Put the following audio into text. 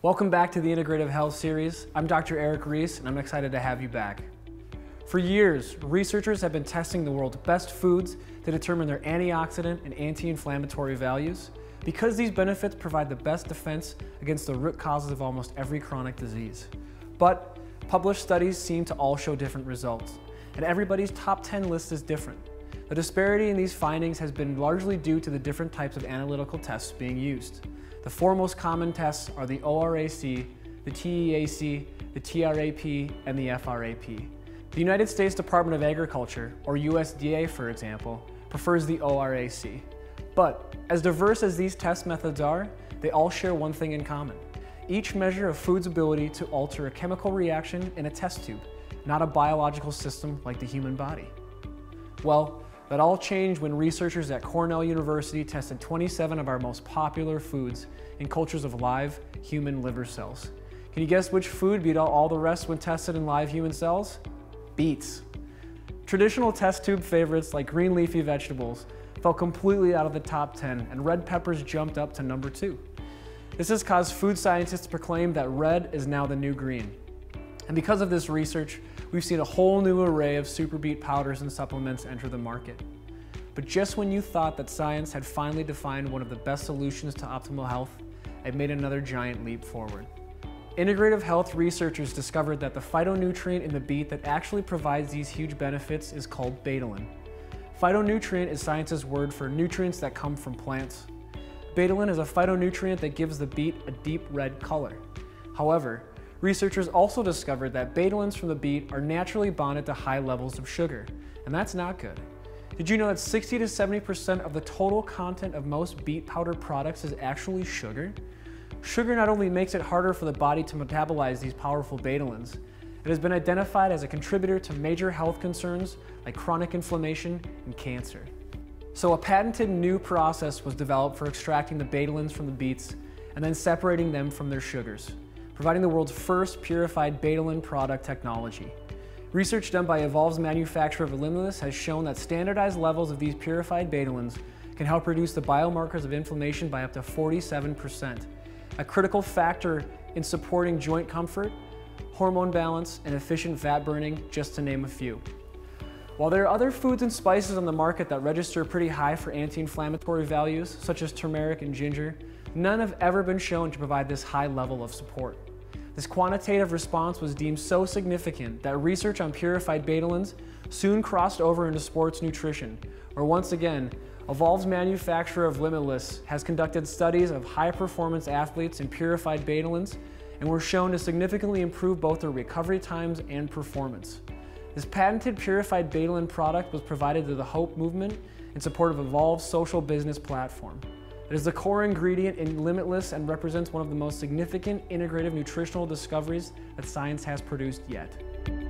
Welcome back to the Integrative Health series. I'm Dr. Erik Reis, and I'm excited to have you back. For years, researchers have been testing the world's best foods to determine their antioxidant and anti-inflammatory values because these benefits provide the best defense against the root causes of almost every chronic disease. But published studies seem to all show different results, and everybody's top 10 list is different. The disparity in these findings has been largely due to the different types of analytical tests being used. The four most common tests are the ORAC, the TEAC, the TRAP, and the FRAP. The United States Department of Agriculture, or USDA for example, prefers the ORAC. But as diverse as these test methods are, they all share one thing in common. Each measure a food's ability to alter a chemical reaction in a test tube, not a biological system like the human body. Well, that all changed when researchers at Cornell University tested 27 of our most popular foods in cultures of live human liver cells. Can you guess which food beat out all the rest when tested in live human cells? Beets. Traditional test tube favorites like green leafy vegetables fell completely out of the top 10, and red peppers jumped up to number 2. This has caused food scientists to proclaim that red is now the new green. And because of this research, we've seen a whole new array of super beet powders and supplements enter the market. But just when you thought that science had finally defined one of the best solutions to optimal health, it made another giant leap forward. Integrative health researchers discovered that the phytonutrient in the beet that actually provides these huge benefits is called Betalain. Phytonutrient is science's word for nutrients that come from plants. Betalain is a phytonutrient that gives the beet a deep red color. However, researchers also discovered that betalains from the beet are naturally bonded to high levels of sugar, and that's not good. Did you know that 60 to 70% of the total content of most beet powder products is actually sugar? Sugar not only makes it harder for the body to metabolize these powerful betalains, it has been identified as a contributor to major health concerns like chronic inflammation and cancer. So a patented new process was developed for extracting the betalains from the beets and then separating them from their sugars, providing the world's first purified Betalain product technology. Research done by Evolve's manufacturer of Limitless has shown that standardized levels of these purified betalains can help reduce the biomarkers of inflammation by up to 47%, a critical factor in supporting joint comfort, hormone balance, and efficient fat burning, just to name a few. While there are other foods and spices on the market that register pretty high for anti-inflammatory values, such as turmeric and ginger, none have ever been shown to provide this high level of support. This quantitative response was deemed so significant that research on purified betalains soon crossed over into sports nutrition, where once again, Evolve's manufacturer of Limitless has conducted studies of high-performance athletes in purified betalains and were shown to significantly improve both their recovery times and performance. This patented purified Betalain product was provided to the Hope movement in support of Evolve's social business platform. It is the core ingredient in Limitless and represents one of the most significant integrative nutritional discoveries that science has produced yet.